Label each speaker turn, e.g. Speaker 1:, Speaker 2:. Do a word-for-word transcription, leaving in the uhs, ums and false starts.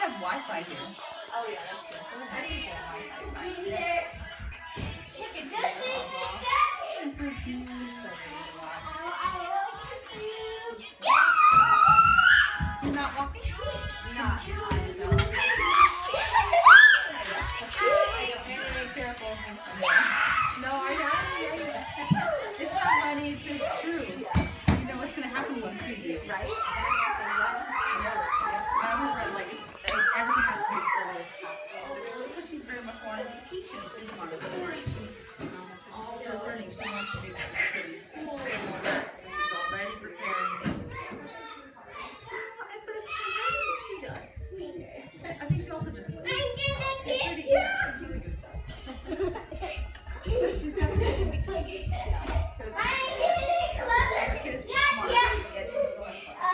Speaker 1: have Wi-Fi here.
Speaker 2: Oh yeah, that's true. I think you have Wi-Fi.
Speaker 1: Yeah.
Speaker 2: It's so cute. It's so pretty to watch.
Speaker 1: He's not walking?
Speaker 2: Not on his own.
Speaker 1: Hey, careful. No, I know. It's not funny, it's, it's true. You know what's going to happen once you do.
Speaker 2: Right?
Speaker 1: I have read, like, it's, it's, everything has to be as early as possible. Just really because she's very much wanted to teach and she's Montessori. She's all for learning. She wants to do good in school and all that. So she's already preparing it. But at the same time, I think she does. I think she also just plays. She's pretty good. She's pretty good at that. But she's got to be in between. So every kid is smart. Yet she's still has fun.